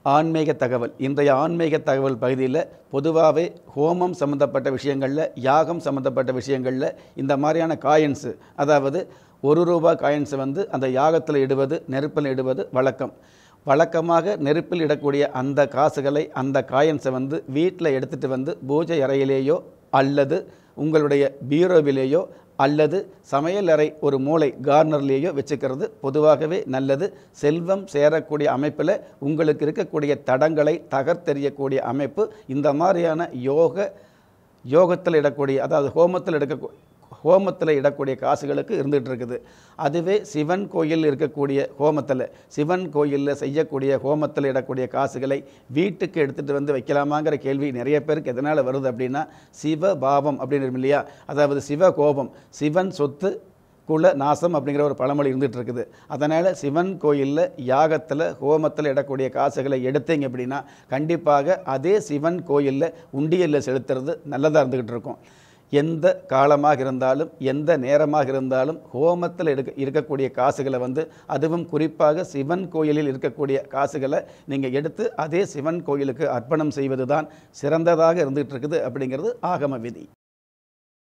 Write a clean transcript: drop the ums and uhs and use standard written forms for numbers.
ஆன்மீக தகவல். இன்றைய ஆன்மீக தகவல் பகுதியில் பொதுவாகவே ஹோமம் சம்மந்தப்பட்ட விஷயங்களில், யாகம் சம்மந்தப்பட்ட விஷயங்களில் இந்த மாதிரியான காயின்ஸு, அதாவது ₹1 காயின்ஸை அந்த யாகத்தில் இடுவது, நெருப்பில் இடுவது வழக்கம். வழக்கமாக நெருப்பில் இடக்கூடிய அந்த காசுகளை, அந்த காயின்ஸை வீட்டில் எடுத்துகிட்டு பூஜை அறையிலேயோ அல்லது உங்களுடைய பீரோவிலேயோ அல்லது சமையல் அறை ஒரு மூலை கார்னர்லேயோ வச்சுக்கிறது பொதுவாகவே நல்லது. செல்வம் சேரக்கூடிய அமைப்பில் உங்களுக்கு இருக்கக்கூடிய தடங்களை தகர்த்தெறியக்கூடிய அமைப்பு இந்த மாதிரியான யோகத்தில் இடக்கூடிய, அதாவது ஹோமத்தில் இடக்கூடிய காசுகளுக்கு இருந்துகிட்டு இருக்குது. அதுவே சிவன் கோயில் இருக்கக்கூடிய ஹோமத்தில், சிவன் கோயிலில் செய்யக்கூடிய ஹோமத்தில் இடக்கூடிய காசுகளை வீட்டுக்கு எடுத்துகிட்டு வைக்கலாமாங்கிற கேள்வி நிறைய பேருக்கு எதனால் வருது அப்படின்னா, சிவபாவம் அப்படின்னு இல்லையா, அதாவது சிவகோபம், சிவன் சொத்து குல நாசம் அப்படிங்கிற ஒரு பழமொழி இருந்துகிட்டு இருக்குது. அதனால் சிவன் கோயிலில் யாகத்தில் ஹோமத்தில் இடக்கூடிய காசுகளை எடுத்தீங்க அப்படின்னா கண்டிப்பாக அதே சிவன் கோயிலில் உண்டியலில் செலுத்துறது நல்லதாக இருந்துக்கிட்டு இருக்கும். எந்த காலமாக இருந்தாலும், எந்த நேரமாக இருந்தாலும் ஹோமத்தில் இருக்கக்கூடிய காசுகளை அதுவும் குறிப்பாக சிவன் கோயிலில் இருக்கக்கூடிய காசுகளை நீங்கள் எடுத்து அதே சிவன் கோயிலுக்கு அர்ப்பணம் செய்வது தான் சிறந்ததாக இருந்துகிட்டு இருக்குது அப்படிங்கிறது ஆகம விதி.